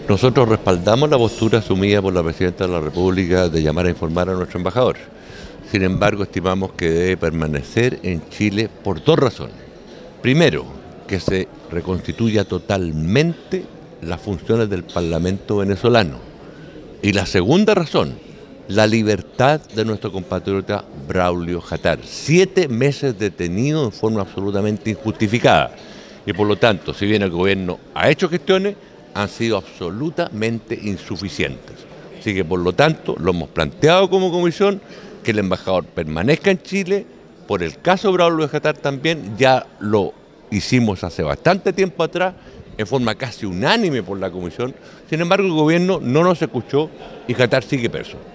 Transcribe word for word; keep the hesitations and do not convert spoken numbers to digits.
Nosotros respaldamos la postura asumida por la Presidenta de la República de llamar a informar a nuestro embajador. Sin embargo, estimamos que debe permanecer en Chile por dos razones. Primero, que se reconstituya totalmente las funciones del Parlamento venezolano. Y la segunda razón, la libertad de nuestro compatriota Braulio Jatar. Siete meses detenido en forma absolutamente injustificada. Y por lo tanto, si bien el gobierno ha hecho gestiones, han sido absolutamente insuficientes. Así que por lo tanto, lo hemos planteado como comisión, que el embajador permanezca en Chile. Por el caso Braulio Jatar también, ya lo hicimos hace bastante tiempo atrás, en forma casi unánime por la comisión. Sin embargo, el gobierno no nos escuchó y Jatar sigue preso.